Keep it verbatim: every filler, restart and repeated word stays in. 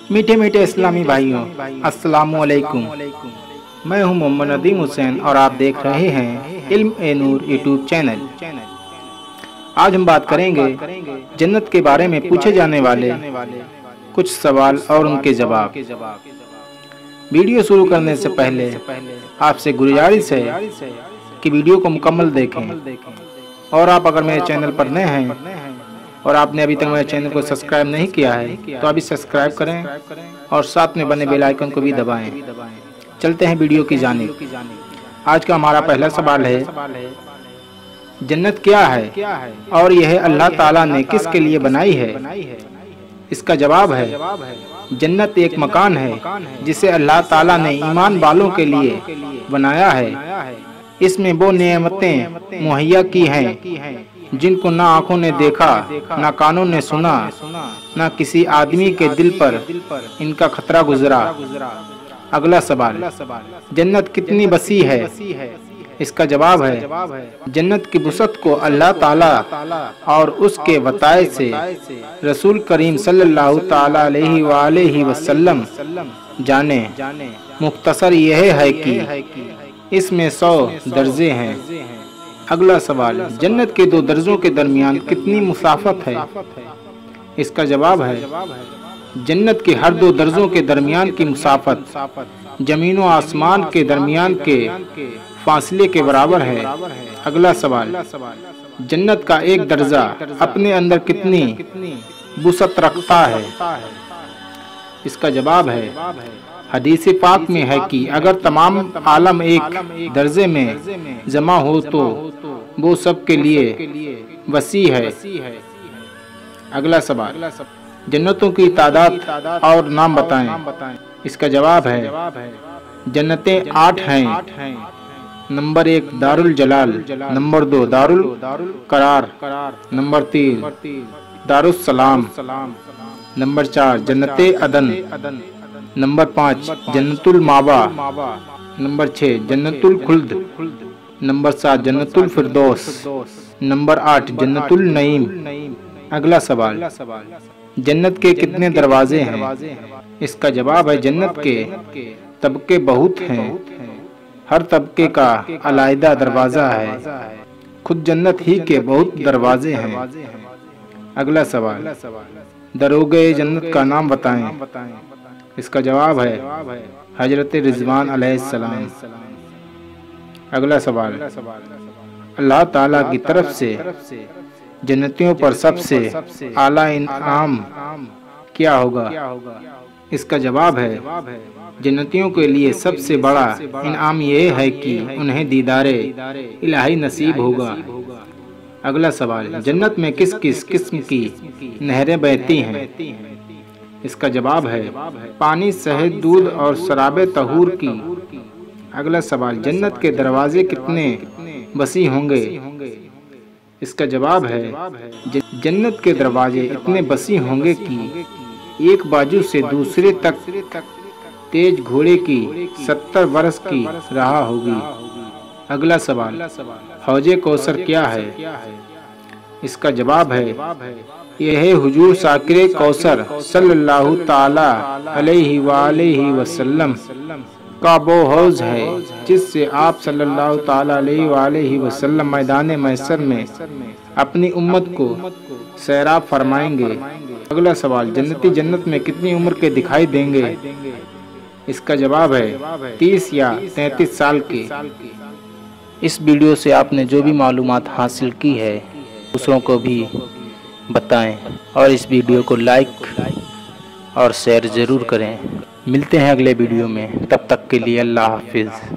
मीठे मीठे इस्लामी भाइयों, अस्सलामु अलैकुम। मैं हूं मोहम्मद नदीम हुसैन और आप देख रहे हैं इल्म ए नूर यूट्यूब चैनल। आज हम बात करेंगे जन्नत के बारे में पूछे जाने वाले कुछ सवाल और उनके जवाब। वीडियो शुरू करने से पहले आपसे गुजारिश है कि वीडियो को मुकम्मल देखें, और आप अगर मेरे चैनल पर नए हैं और आपने अभी तक मेरे चैनल को सब्सक्राइब नहीं किया है तो अभी सब्सक्राइब करें और साथ में बने बेल आइकन को भी दबाएं। चलते हैं वीडियो की जानिब। आज का हमारा पहला सवाल है, जन्नत क्या है और यह अल्लाह ताला ने किसके लिए बनाई है? इसका जवाब है, जन्नत एक मकान है जिसे अल्लाह ताला ने ईमान वालों के लिए बनाया है। इसमें वो नेमतें मुहैया की हैं जिनको ना आंखों ने देखा, ना कानों ने सुना, ना किसी आदमी के दिल पर इनका खतरा गुजरा। अगला सवाल, जन्नत कितनी वसी है? इसका जवाब है, जन्नत की वसअत को अल्लाह ताला और उसके बताए से रसूल करीम सल्लल्लाहु ताला अलैहि वालैहि वसल्लम जाने। मुख्तसर यह है कि इसमें सौ दर्जे हैं। अगला सवाल, जन्नत के दो दर्जों के दरमियान कितनी मुसाफत है? इसका जवाब है, जन्नत के हर दो दर्जों के दरमियान की मुसाफत जमीन और आसमान के दरमियान के फासले के बराबर है। अगला सवाल, जन्नत का एक दर्जा अपने अंदर कितनी वसअत रखता है? इसका जवाब है, हदीस पाक में है कि अगर तमाम आलम एक दर्जे में जमा हो तो वो सब के लिए वसी है। अगला सवाल, जन्नतों की तादाद और नाम बताएं। इसका जवाब है, जन्नतें आठ हैं। नंबर एक दारुल जलाल, नंबर दो दारुल करार, नंबर तीन दारुस सलाम, नंबर चार जन्नते अदन, नंबर पाँच जन्नतुल मावा, नंबर छः जन्नतुल खुल्द, नंबर सात जन्नतुल फिरदौस, नंबर आठ जन्नतुल नईम। अगला सवाल, जन्नत के कितने दरवाजे हैं? इसका जवाब है, जन्नत के तबके बहुत हैं। हर तबके का अलग दरवाजा है। खुद जन्नत ही के बहुत दरवाजे हैं। अगला सवाल, दरोगे जन्नत का नाम बताएं। इसका जवाब है, हजरत रिजवान अलैहिस्सलाम। अगला सवाल, अल्लाह ताला की तरफ से जन्नतियों पर सबसे आला इनाम क्या होगा? इसका जवाब है, जन्नतियों के लिए सबसे बड़ा इनाम ये है कि उन्हें दीदारे इलाही नसीब होगा। अगला सवाल, जन्नत में किस किस किस्म की नहरें बहती हैं? इसका जवाब है, पानी, शहद, दूध और शराबे तहूर की। अगला सवाल, जन्नत के दरवाजे कितने वसी होंगे? इसका जवाब है, जन्नत के दरवाजे इतने वसी होंगे कि एक बाजू से दूसरे तक तेज घोड़े की सत्तर वर्ष की राह होगी। अगला सवाल, हौजे कौसर क्या है? इसका जवाब है, यह है हुजूर साकिर कौसर सल्लल्लाहु ताला अलैहि वालैहि वसल्लम का वो हौज है जिससे आप सल्लल्लाहु ताला अलैहि वालैहि वसल्लम मैदान महशर में अपनी उम्मत को सैराब फरमाएंगे। अगला सवाल, जन्नती जन्नत में कितनी उम्र के दिखाई देंगे? इसका जवाब है, तीस या तैंतीस साल के। इस वीडियो से आपने जो भी मालूमात हासिल की है दूसरों को भी बताएं और इस वीडियो को लाइक और शेयर ज़रूर करें। मिलते हैं अगले वीडियो में, तब तक के लिए अल्लाह हाफिज़।